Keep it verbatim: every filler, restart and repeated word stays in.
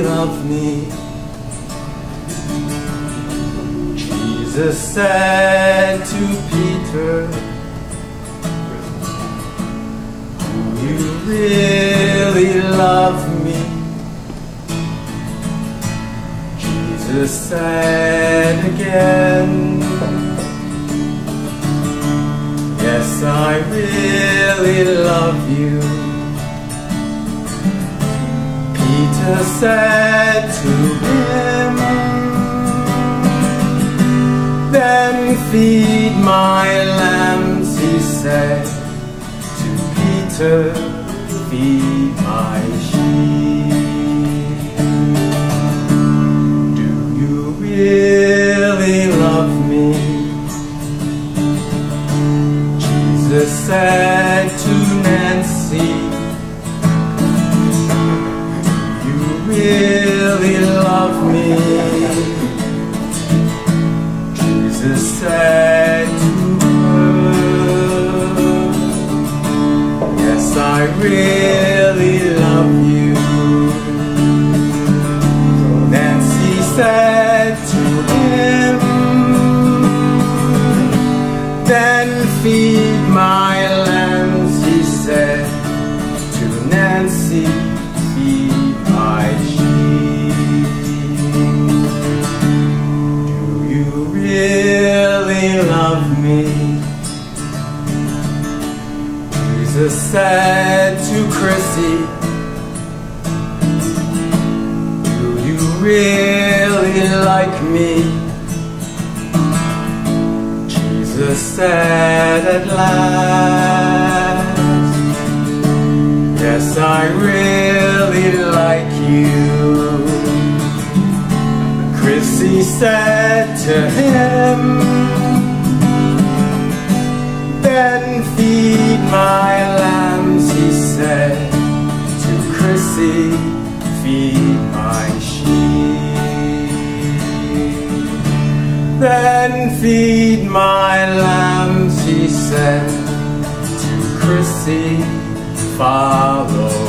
love me? Jesus said to Peter, do you really love me? Jesus said again, yes, I really love you. Peter said to him, then feed my lambs, he said to Peter, feed my sheep. Do you really love me? Jesus said to Nancy, do you really love me? Jesus said to her, yes, I really love you. Nancy said to him, then feed my lambs, he said to Nancy, feed my sheep. Do you really love me? Jesus said to Chrissy, do you really like me? Jesus said at last, yes, I really like you. Chrissy said to him, then feed my lambs, he said to Chrissy, feed my sheep. Then feed my lambs, he said to Chrissy, follow